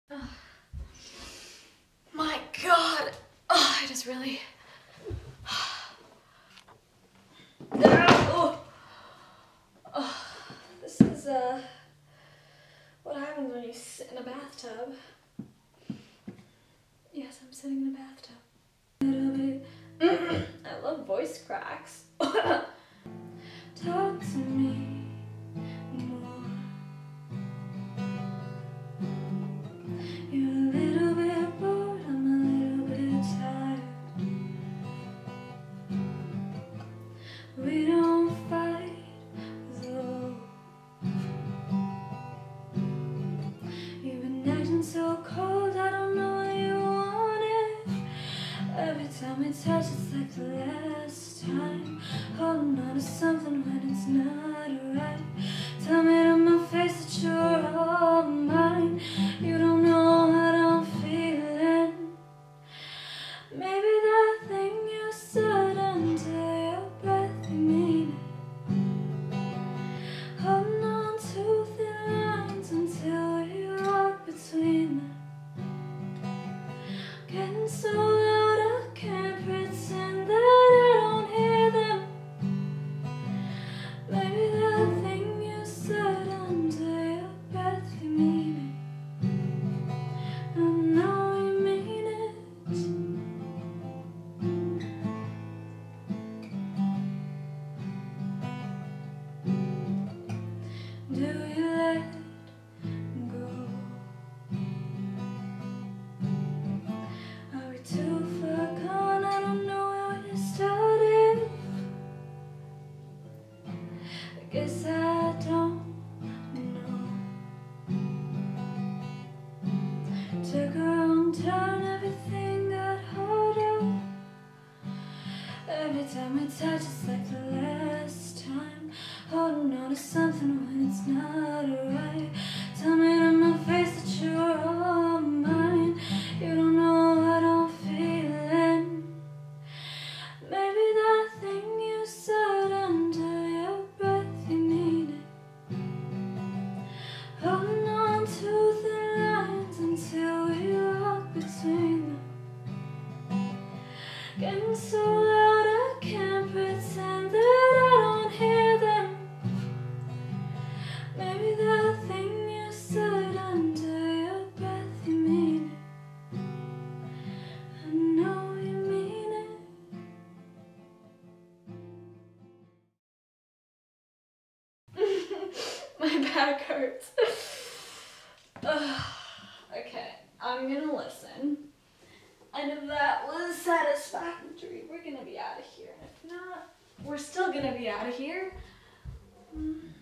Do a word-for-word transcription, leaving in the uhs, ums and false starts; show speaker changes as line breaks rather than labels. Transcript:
Oh, my God. Oh, I just really... Oh. Oh. This is uh, what happens when you sit in a bathtub. Yes, I'm sitting in a bathtub. A little bit. I love voice cracks. Talk to me more. You're a little bit bored, I'm a little bit tired. We don't fight though. You've been acting so cold, I don't know what you wanted. Every time we touch, it's like the last time. Holding on to something when it's not right. Tell me to my face that you're all mine. You don't know what I'm feeling. Maybe that thing you said under your breath, you mean it. Holding on to thin lines until we walk between them. Getting so loud I can't pretend that I don't hear them. Maybe that thing you said under your breath, you mean it. I know you mean it. Do you let go? Are we too far gone? I don't know where we started. I guess I don't know. Took a wrong turn, everything got harder. Every time we touch, it's like the last time. Holding on to something when it's not right. Tell me to my face that you're all mine. You don't know what I'm feeling. Maybe that thing you said under your breath, you mean it. Holding on to the lines until we walk between them. Getting so loud I can't pretend that I don't hear them. Maybe that thing you said under your breath, you mean it. I know you mean it. My back hurts. Ugh. Okay, I'm gonna listen. And if that was satisfactory, we're gonna be out of here. And if not, we're still gonna be out of here. Mm.